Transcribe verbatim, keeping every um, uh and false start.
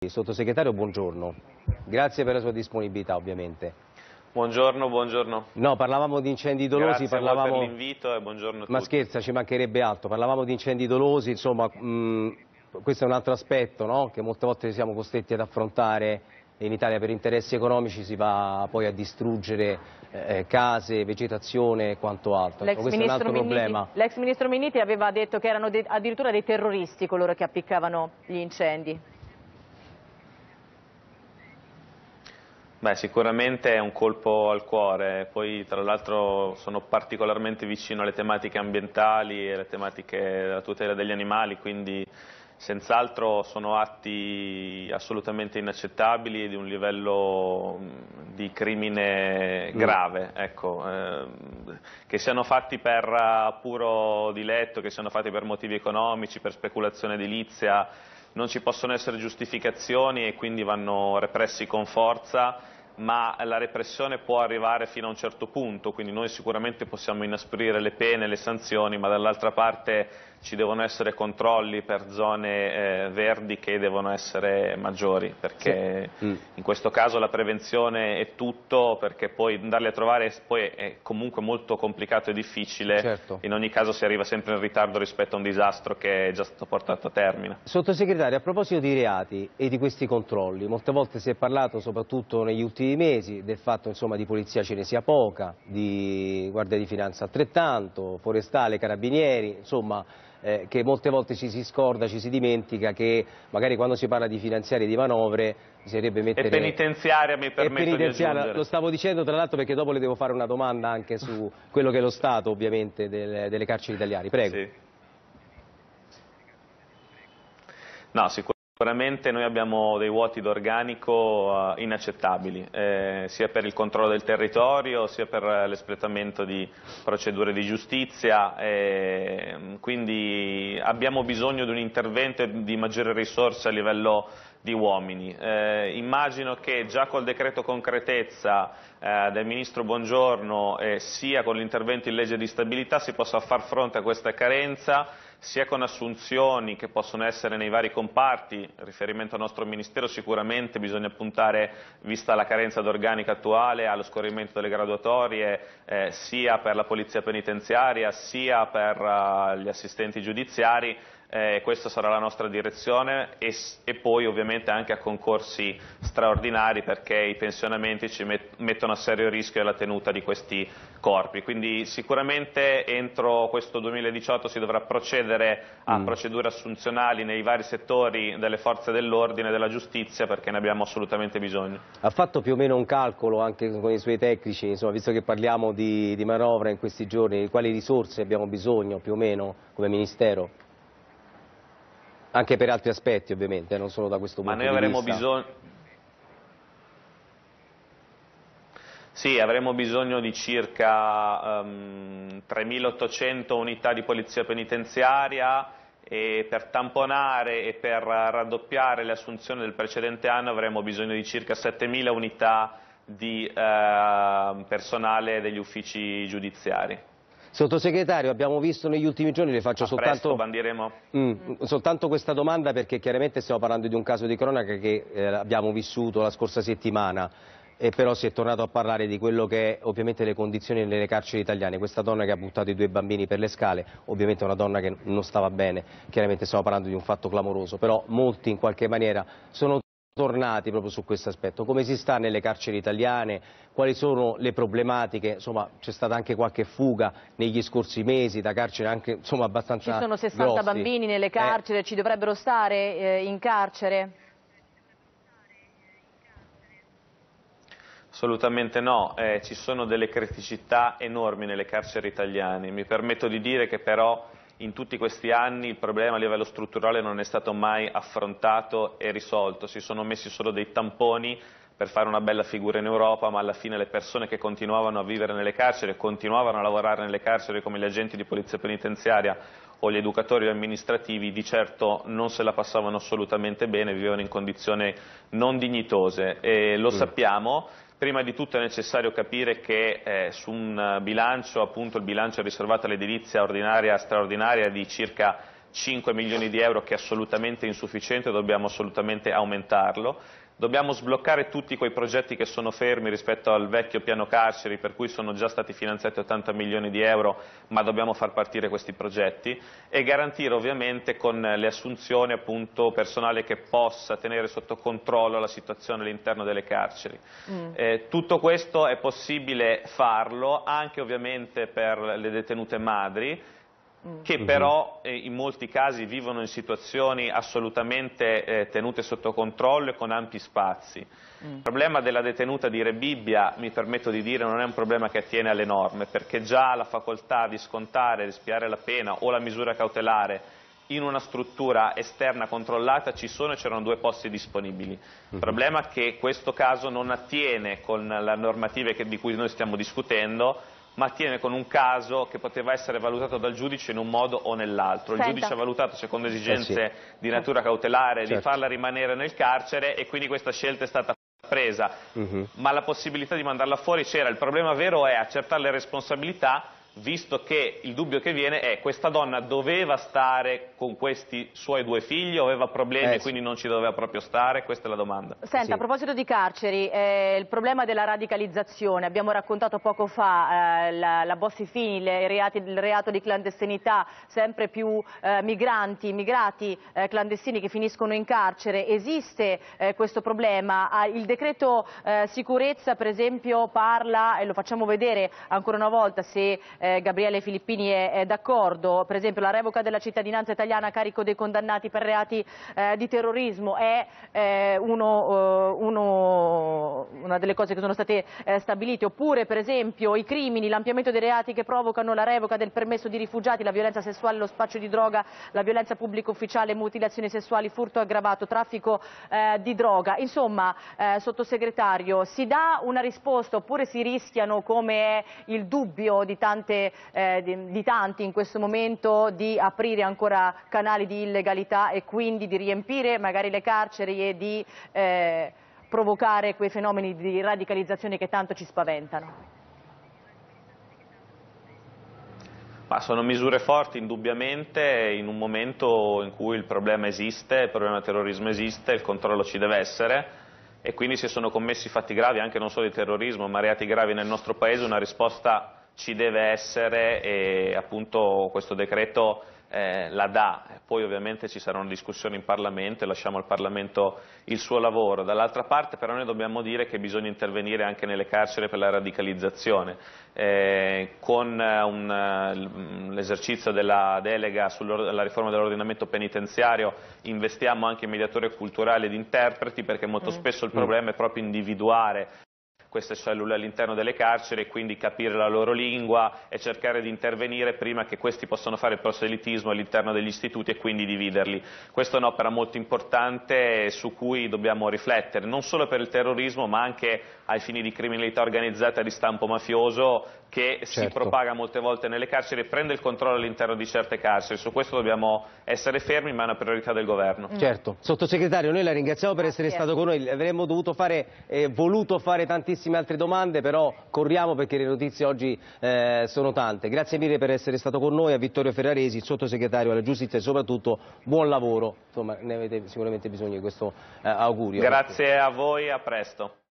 Sottosegretario, buongiorno. Grazie per la sua disponibilità, ovviamente. Buongiorno, buongiorno. No, parlavamo di incendi dolosi, Grazie parlavamo... a voi per l'invito e buongiorno a tutti. Ma scherza, ci mancherebbe altro. Parlavamo di incendi dolosi, insomma, mh, questo è un altro aspetto, no? Che molte volte siamo costretti ad affrontare in Italia per interessi economici, si va poi a distruggere eh, case, vegetazione e quanto altro. Questo è un altro problema. L'ex ministro Minniti aveva detto che erano de addirittura dei terroristi coloro che appiccavano gli incendi. Beh, sicuramente è un colpo al cuore, poi tra l'altro sono particolarmente vicino alle tematiche ambientali e alle tematiche della tutela degli animali, quindi senz'altro sono atti assolutamente inaccettabili e di un livello di crimine grave, mm. ecco, eh, che siano fatti per puro diletto, che siano fatti per motivi economici, per speculazione edilizia, non ci possono essere giustificazioni e quindi vanno repressi con forza, ma la repressione può arrivare fino a un certo punto, quindi noi sicuramente possiamo inasprire le pene, le sanzioni, ma dall'altra parte ci devono essere controlli per zone eh, verdi che devono essere maggiori, perché sì. mm. in questo caso la prevenzione è tutto, perché poi andarli a trovare poi è comunque molto complicato e difficile, certo. In ogni caso si arriva sempre in ritardo rispetto a un disastro che è già stato portato a termine. Sottosegretario, a proposito di reati e di questi controlli, molte volte si è parlato, soprattutto negli ultimi mesi, del fatto insomma, di polizia ce ne sia poca, di guardia di finanza altrettanto, forestale, carabinieri, insomma eh, che molte volte ci si scorda, ci si dimentica che magari quando si parla di finanziarie e di manovre bisognerebbe mettere... E penitenziaria, mi permetto di aggiungere. Lo stavo dicendo tra l'altro perché dopo le devo fare una domanda anche su quello che è lo stato ovviamente del, delle carceri italiane, prego. Sì. No, sicuramente noi abbiamo dei vuoti d'organico uh, inaccettabili, eh, sia per il controllo del territorio, sia per l'espletamento di procedure di giustizia, eh, quindi abbiamo bisogno di un intervento e di maggiori risorse a livello di uomini. Eh, immagino che già col decreto concretezza eh, del Ministro Bongiorno, eh, sia con l'intervento in legge di stabilità, si possa far fronte a questa carenza, sia con assunzioni che possono essere nei vari comparti. Riferimento al nostro Ministero sicuramente bisogna puntare, vista la carenza d'organico attuale, allo scorrimento delle graduatorie, eh, sia per la polizia penitenziaria sia per uh, gli assistenti giudiziari. Eh, questa sarà la nostra direzione e, e poi ovviamente anche a concorsi straordinari, perché i pensionamenti ci met mettono a serio rischio la tenuta di questi corpi, quindi sicuramente entro questo duemiladiciotto si dovrà procedere a mm. procedure assunzionali nei vari settori delle forze dell'ordine e della giustizia, perché ne abbiamo assolutamente bisogno. Ha fatto più o meno un calcolo anche con i suoi tecnici, insomma, visto che parliamo di, di manovra in questi giorni, di quali risorse abbiamo bisogno più o meno come Ministero? Anche per altri aspetti ovviamente, non solo da questo punto di vista. Ma noi avremo bisogno... Sì, avremo bisogno di circa um, tremilaottocento unità di polizia penitenziaria e per tamponare e per raddoppiare le assunzioni del precedente anno avremo bisogno di circa settemila unità di uh, personale degli uffici giudiziari. Sottosegretario, abbiamo visto negli ultimi giorni, le faccio soltanto, mm, soltanto questa domanda perché chiaramente stiamo parlando di un caso di cronaca che eh, abbiamo vissuto la scorsa settimana, e però si è tornato a parlare di quello che è ovviamente le condizioni nelle carceri italiane. Questa donna che ha buttato i due bambini per le scale, ovviamente è una donna che non stava bene, chiaramente stiamo parlando di un fatto clamoroso, però molti in qualche maniera sono tornati proprio su questo aspetto. Come si sta nelle carceri italiane, quali sono le problematiche, insomma c'è stata anche qualche fuga negli scorsi mesi da carceri anche insomma abbastanza grossi. Ci sono sessanta bambini nelle carceri, eh. ci dovrebbero stare eh, in carcere? Assolutamente no, eh, ci sono delle criticità enormi nelle carceri italiane, mi permetto di dire che però in tutti questi anni il problema a livello strutturale non è stato mai affrontato e risolto, si sono messi solo dei tamponi per fare una bella figura in Europa, ma alla fine le persone che continuavano a vivere nelle carceri, continuavano a lavorare nelle carceri come gli agenti di polizia penitenziaria o gli educatori amministrativi, di certo non se la passavano assolutamente bene, vivevano in condizioni non dignitose e lo mm. sappiamo. Prima di tutto è necessario capire che eh, su un bilancio, appunto il bilancio riservato all'edilizia ordinaria e straordinaria di circa cinque milioni di euro, che è assolutamente insufficiente, dobbiamo assolutamente aumentarlo. Dobbiamo sbloccare tutti quei progetti che sono fermi rispetto al vecchio piano carceri, per cui sono già stati finanziati ottanta milioni di euro, ma dobbiamo far partire questi progetti, e garantire ovviamente con le assunzioni appunto personale che possa tenere sotto controllo la situazione all'interno delle carceri. Mm. Eh, tutto questo è possibile farlo anche ovviamente per le detenute madri, che però eh, in molti casi vivono in situazioni assolutamente eh, tenute sotto controllo e con ampi spazi. Mm. Il problema della detenuta di Rebibbia, mi permetto di dire, non è un problema che attiene alle norme, perché già la facoltà di scontare, di espiare la pena o la misura cautelare in una struttura esterna controllata ci sono e c'erano due posti disponibili. Il mm-hmm. problema è che questo caso non attiene con le normative che, di cui noi stiamo discutendo, ma attiene con un caso che poteva essere valutato dal giudice in un modo o nell'altro. Il giudice ha valutato secondo esigenze eh sì. di natura cautelare certo. di farla rimanere nel carcere, e quindi questa scelta è stata presa, uh-huh. ma la possibilità di mandarla fuori c'era. Il problema vero è accertare le responsabilità, visto che il dubbio che viene è: questa donna doveva stare con questi suoi due figli o aveva problemi eh, e quindi sì. non ci doveva proprio stare? Questa è la domanda. Senta, sì. a proposito di carceri, eh, il problema della radicalizzazione, abbiamo raccontato poco fa eh, la, la Bossi-Fini, il reato di clandestinità, sempre più eh, migranti, immigrati eh, clandestini che finiscono in carcere. Esiste eh, questo problema? Ah, il decreto eh, sicurezza per esempio parla, e lo facciamo vedere ancora una volta se Eh, Gabriele Filippini è, è d'accordo, per esempio la revoca della cittadinanza italiana a carico dei condannati per reati eh, di terrorismo è eh, uno, uh, uno, una delle cose che sono state eh, stabilite, oppure per esempio i crimini, l'ampliamento dei reati che provocano la revoca del permesso di rifugiati, la violenza sessuale, lo spaccio di droga, la violenza pubblico ufficiale, mutilazioni sessuali, furto aggravato, traffico eh, di droga. Insomma, eh, sottosegretario, si dà una risposta oppure si rischiano, come è il dubbio di tante Eh, di, di tanti in questo momento, di aprire ancora canali di illegalità e quindi di riempire magari le carceri e di eh, provocare quei fenomeni di radicalizzazione che tanto ci spaventano? Ma sono misure forti indubbiamente in un momento in cui il problema esiste, il problema del terrorismo esiste, il controllo ci deve essere, e quindi se sono commessi fatti gravi, anche non solo di terrorismo ma reati gravi nel nostro Paese, una risposta ci deve essere, e appunto questo decreto eh, la dà. Poi ovviamente ci sarà una discussione in Parlamento e lasciamo al Parlamento il suo lavoro. Dall'altra parte però noi dobbiamo dire che bisogna intervenire anche nelle carceri per la radicalizzazione. Eh, con l'esercizio della delega sulla riforma dell'ordinamento penitenziario investiamo anche in mediatori culturali ed interpreti, perché molto spesso il problema è proprio individuare queste cellule all'interno delle carceri e quindi capire la loro lingua e cercare di intervenire prima che questi possano fare il proselitismo all'interno degli istituti e quindi dividerli. Questa è un'opera molto importante su cui dobbiamo riflettere, non solo per il terrorismo ma anche ai fini di criminalità organizzata di stampo mafioso, che certo. si propaga molte volte nelle carceri e prende il controllo all'interno di certe carceri. Su questo dobbiamo essere fermi, ma è una priorità del governo. Mm. Certo. Sottosegretario, noi la ringraziamo per essere Grazie. stato con noi, avremmo dovuto fare, eh, voluto fare tantissime altre domande, però corriamo perché le notizie oggi eh, sono tante. Grazie mille per essere stato con noi, a Vittorio Ferraresi, il sottosegretario alla giustizia, e soprattutto buon lavoro, insomma ne avete sicuramente bisogno di questo eh, augurio. Grazie a voi, a presto.